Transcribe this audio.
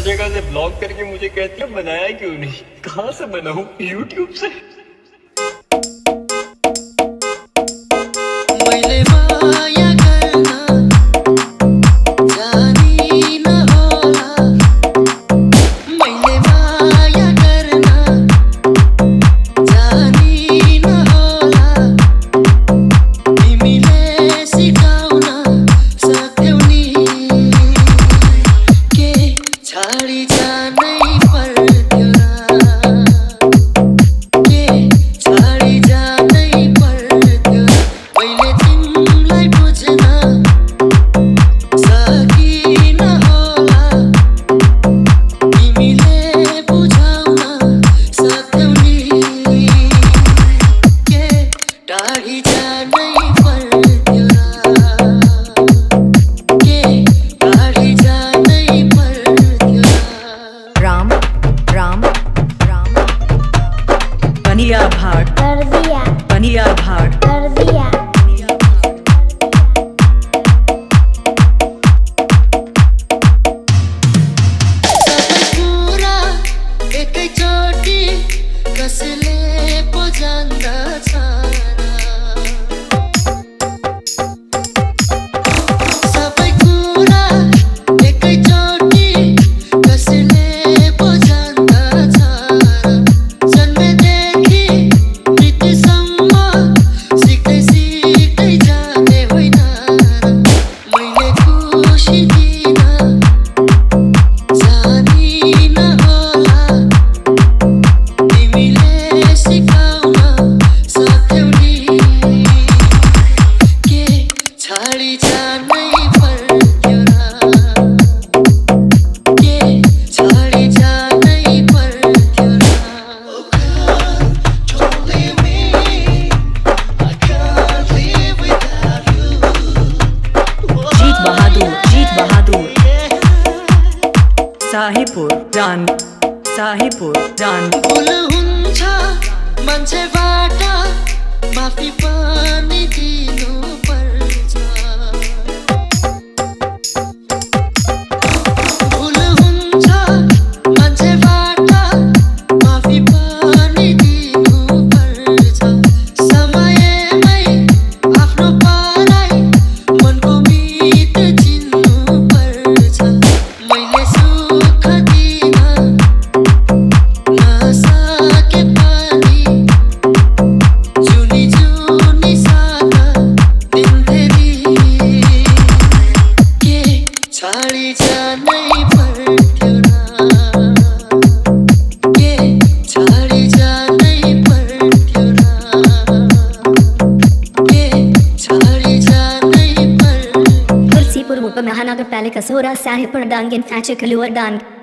जगह से ब्लॉग करके मुझे कहती है बनाया क्यों नहीं। कहाँ से बनाऊं? यूट्यूब से। बनिया भाड़ कर दिया, बनिया भाड़ कर दिया। पूरा एक चोटी कसले पोजांदा साहिपुर डान, साहिपुर डान। भुल हुन्छ मान्छेबाट माफी पनि दिनु पर्छ। भुल हुन्छ मान्छेबाट माफी पनि दिनु पर्छ। समयमै आफ्नो पराई मनको मित चिन्नु पर्छ। मैले महानगर पालिका सोरा साहिपुर डांग इन फैचर कलुअर डांग।